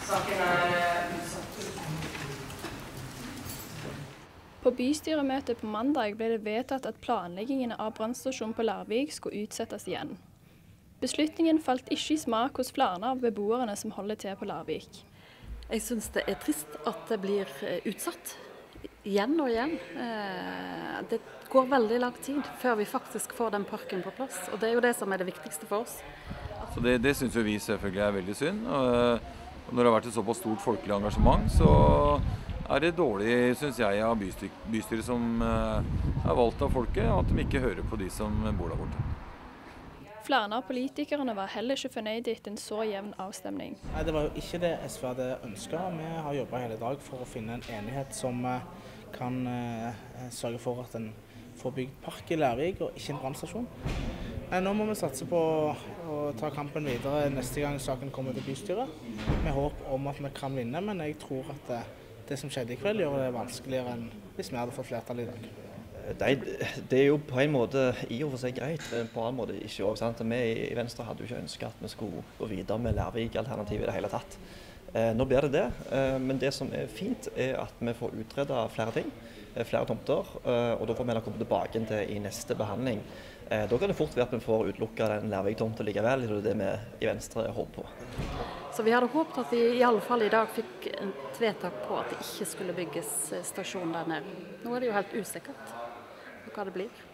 Saken utsatt. På bystyremøtet på mandag ble det vedtatt at planleggingen av brannstasjonen på Larvik skulle utsettes igjen. Beslutningen falt ikke i smak hos flere av beboerne som holder til på Larvik. Jeg synes det er trist at det blir utsatt igjen og igjen. Det går veldig lang tid før vi faktisk får den parken på plass, og det er jo det som er det viktigste for oss. Så det synes jo vi selvfølgelig er veldig synd. Og når det har vært et såpass stort folkelig engasjement, så er det dårlig, synes jeg, av bystyret som er valgt av folket, at de ikke hører på de som bor der borte. Flere av politikerne var heller ikke fornøyde etter en så jevn avstemning. Nei, det var jo ikke det SV hadde ønsket. Vi har jobbet hele dag for å finne en enighet som kan sørge for at en får bygd park i Larvik og ikke en brannstasjon. Nå må vi satse på å ta kampen videre neste gang saken kommer til bystyret. Med håp om at vi kan vinne, men jeg tror at det som skjedde i kveld gjør det vanskeligere enn hvis vi hadde fått flertall i dag. Det er jo på en måte i og for seg greit, men på en annen måte ikke også, sant? Vi i Venstre hadde jo ikke ønsket at vi skulle gå videre med Larvik-alternativet i det hele tatt. Nå blir det, men det som er fint er at vi får utredet flere ting, flere tomter, og da får vi komme tilbake til i neste behandling. Da kan det fort være at vi får utelukket den Larvik-tomten likevel, det er det vi i Venstre håper på. Så vi hadde håpet at vi i alle fall i dag fikk et vedtak på at det ikke skulle bygges stasjon der nede. Nå er det jo helt usikkert hva det blir.